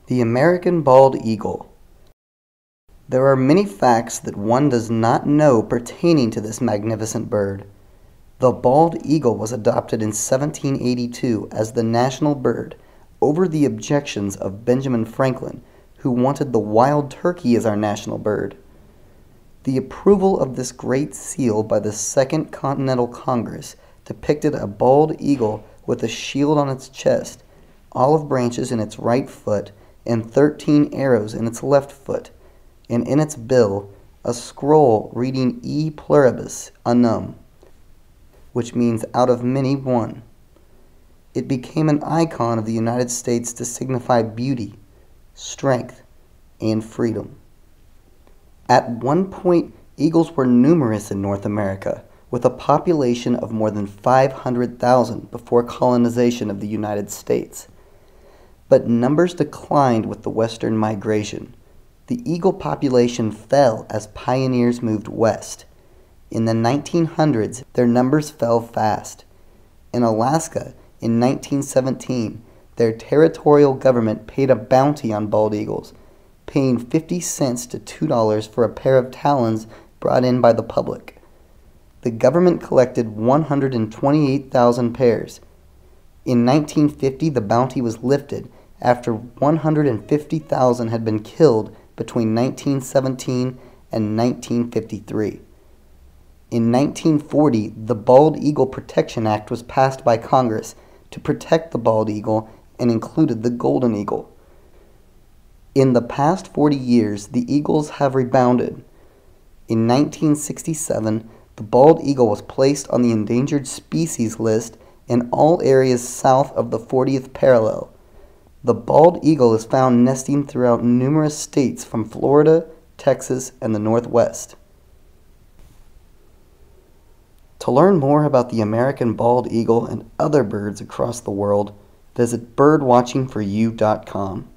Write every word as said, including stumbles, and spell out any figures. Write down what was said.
The American bald eagle. There are many facts that one does not know pertaining to this magnificent bird. The bald eagle was adopted in seventeen eighty-two as the national bird over the objections of Benjamin Franklin, who wanted the wild turkey as our national bird. The approval of this great seal by the Second Continental Congress depicted a bald eagle with a shield on its chest, olive branches in its right foot, and thirteen arrows in its left foot, and in its bill a scroll reading E pluribus unum, which means out of many one. It became an icon of the United States to signify beauty, strength, and freedom. At one point, eagles were numerous in North America, with a population of more than five hundred thousand before colonization of the United States. But numbers declined with the western migration. The eagle population fell as pioneers moved west. In the nineteen hundreds, their numbers fell fast. In Alaska, in nineteen seventeen, their territorial government paid a bounty on bald eagles, paying fifty cents to two dollars for a pair of talons brought in by the public. The government collected one hundred twenty-eight thousand pairs. In nineteen fifty, the bounty was lifted after one hundred fifty thousand had been killed between nineteen seventeen and nineteen fifty-three. In nineteen forty, the Bald Eagle Protection Act was passed by Congress to protect the bald eagle and included the golden eagle. In the past forty years, the eagles have rebounded. In nineteen sixty-seven, the bald eagle was placed on the endangered species list in all areas south of the fortieth parallel. The bald eagle is found nesting throughout numerous states from Florida, Texas, and the Northwest. To learn more about the American bald eagle and other birds across the world, visit bird watching for you dot com.